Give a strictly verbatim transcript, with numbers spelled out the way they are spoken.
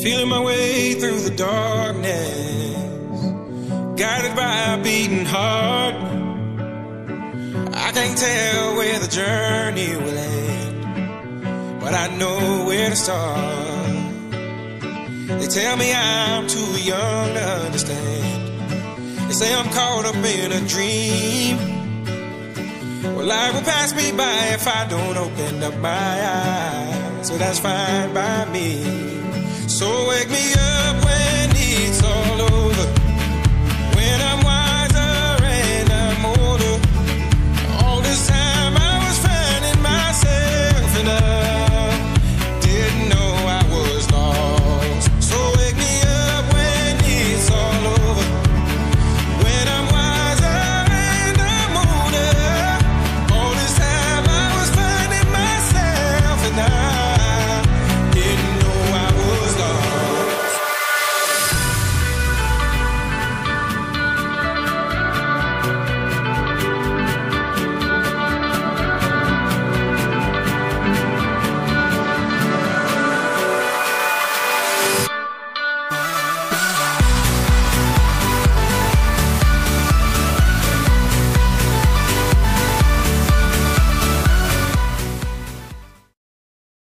Feeling my way through the darkness, guided by a beating heart. I can't tell where the journey will end, but I know where to start. They tell me I'm too young to understand. They say I'm caught up in a dream. Well, life will pass me by if I don't open up my eyes, so that's fine by me. So wake me up when